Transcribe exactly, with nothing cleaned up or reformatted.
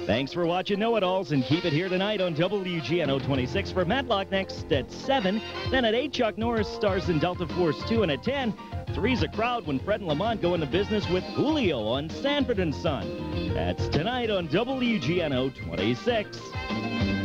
Thanks for watching Know-It-Alls, and keep it here tonight on W G N O twenty-six for Matlock next at seven. Then at eight, Chuck Norris stars in Delta Force two, and at ten, Three's a Crowd when Fred and Lamont go into business with Julio on Sanford Son. That's tonight on W G N O twenty-six.